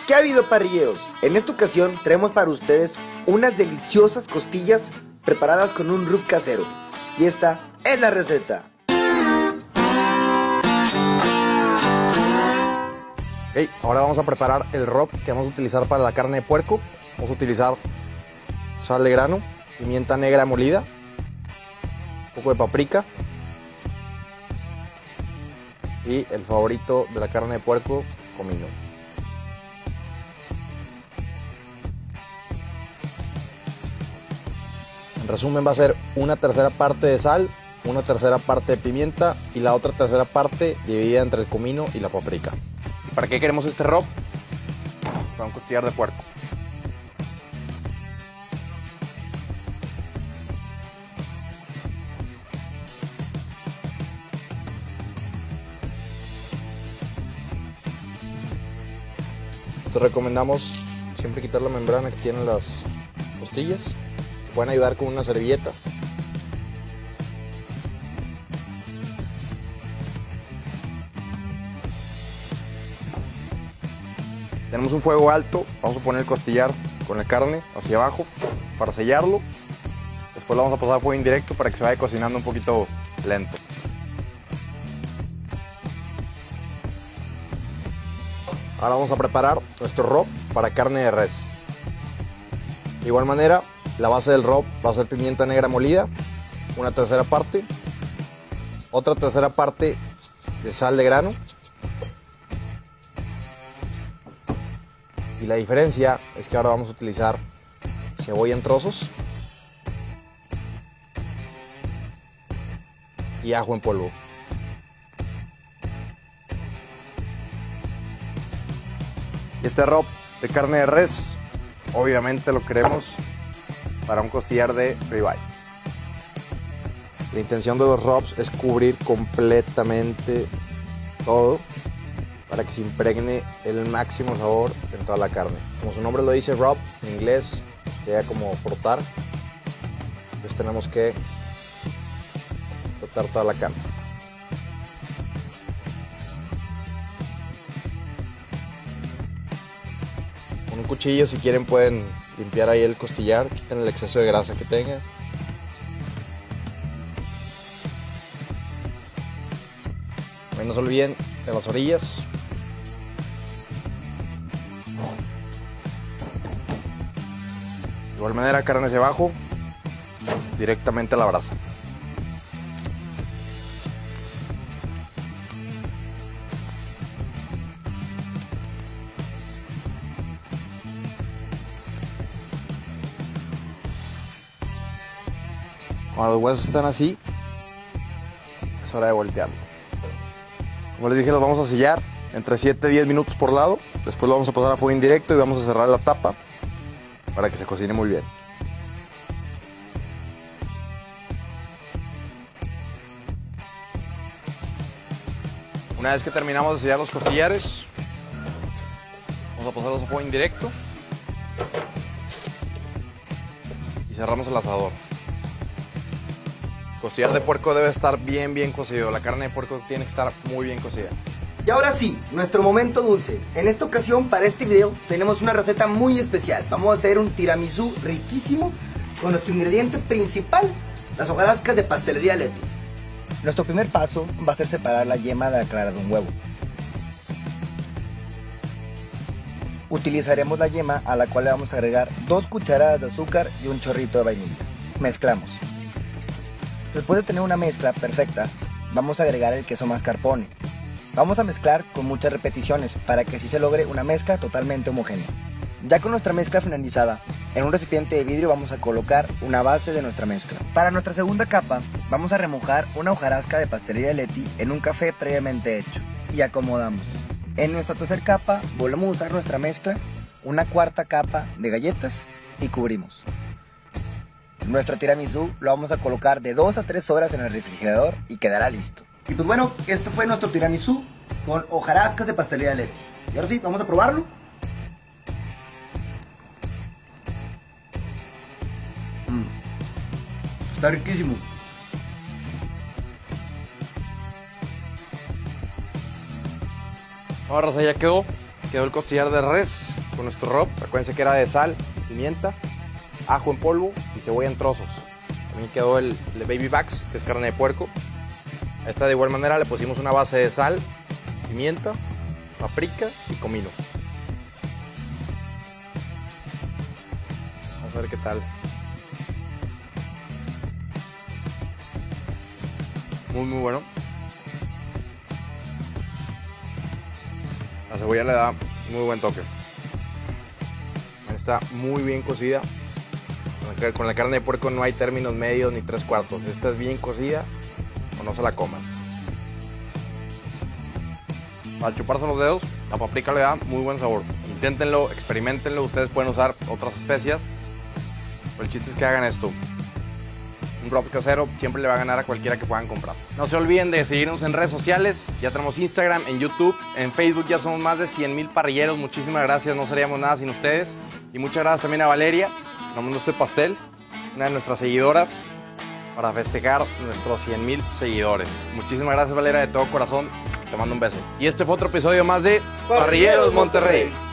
¿Qué ha habido, parrilleros? En esta ocasión traemos para ustedes unas deliciosas costillas preparadas con un rub casero. Y esta es la receta. Ok, ahora vamos a preparar el rub que vamos a utilizar para la carne de puerco. Vamos a utilizar sal de grano, pimienta negra molida, un poco de paprika y el favorito de la carne de puerco, comino. En resumen, va a ser una tercera parte de sal, una tercera parte de pimienta y la otra tercera parte dividida entre el comino y la paprika. ¿Para qué queremos este rub? Para un costillar de puerco. Te recomendamos siempre quitar la membrana que tienen las costillas. Pueden ayudar con una servilleta. Tenemos un fuego alto, vamos a poner el costillar con la carne hacia abajo para sellarlo. Después lo vamos a pasar a fuego indirecto para que se vaya cocinando un poquito lento. Ahora vamos a preparar nuestro rub para carne de res. De igual manera, la base del rub va a ser pimienta negra molida, una tercera parte, otra tercera parte de sal de grano. Y la diferencia es que ahora vamos a utilizar cebolla en trozos y ajo en polvo. Este rub de carne de res, obviamente lo queremos para un costillar de ribeye. La intención de los rubs es cubrir completamente todo para que se impregne el máximo sabor en toda la carne. Como su nombre lo dice, rub, en inglés, sería como frotar. Entonces tenemos que frotar toda la carne. Con un cuchillo, si quieren, pueden limpiar ahí el costillar, quiten el exceso de grasa que tenga. No se olviden de las orillas. De igual manera, carne hacia abajo, directamente a la brasa. Cuando los huesos están así, es hora de voltearlo. Como les dije, los vamos a sellar entre 7 y 10 minutos por lado. Después lo vamos a pasar a fuego indirecto y vamos a cerrar la tapa para que se cocine muy bien. Una vez que terminamos de sellar los costillares, vamos a pasarlos a fuego indirecto y cerramos el asador. El costillar de puerco debe estar bien cocido. La carne de puerco tiene que estar muy bien cocida. Y ahora sí, nuestro momento dulce. En esta ocasión, para este video, tenemos una receta muy especial. Vamos a hacer un tiramisú riquísimo con nuestro ingrediente principal, las hojarascas de pastelería Leti. Nuestro primer paso va a ser separar la yema de la clara de un huevo. Utilizaremos la yema, a la cual le vamos a agregar 2 cucharadas de azúcar y un chorrito de vainilla. Mezclamos. Después de tener una mezcla perfecta, vamos a agregar el queso mascarpone. Vamos a mezclar con muchas repeticiones para que así se logre una mezcla totalmente homogénea. Ya con nuestra mezcla finalizada, en un recipiente de vidrio vamos a colocar una base de nuestra mezcla. Para nuestra segunda capa, vamos a remojar una hojarasca de pastelería Leti en un café previamente hecho y acomodamos. En nuestra tercera capa, volvemos a usar nuestra mezcla, una cuarta capa de galletas y cubrimos. Nuestro tiramisú lo vamos a colocar de 2 a 3 horas en el refrigerador y quedará listo. Y pues bueno, este fue nuestro tiramisú con hojarascas de pastelería Leti. Y ahora sí, vamos a probarlo. Está riquísimo. Ahora raza, ya quedó quedó el costillar de res con nuestro rob. Acuérdense que era de sal, pimienta, ajo en polvo y cebolla en trozos. También quedó el baby backs, que es carne de puerco. A esta de igual manera le pusimos una base de sal, pimienta, paprika y comino. Vamos a ver qué tal. Muy bueno. La cebolla le da muy buen toque. Está muy bien cocida. Con la carne de puerco no hay términos medios ni 3/4. Esta es bien cocida o no se la coman. Al chuparse los dedos, la paprika le da muy buen sabor. Inténtenlo, experimentenlo. Ustedes pueden usar otras especias, pero el chiste es que hagan esto. Un rob casero siempre le va a ganar a cualquiera que puedan comprar. No se olviden de seguirnos en redes sociales. Ya tenemos Instagram, en YouTube, en Facebook ya somos más de 100,000 parrilleros. Muchísimas gracias, no seríamos nada sin ustedes. Y muchas gracias también a Valeria, nos mandó este pastel, una de nuestras seguidoras, para festejar nuestros 100,000 seguidores. Muchísimas gracias, Valeria, de todo corazón. Te mando un beso. Y este fue otro episodio más de Parrilleros Monterrey.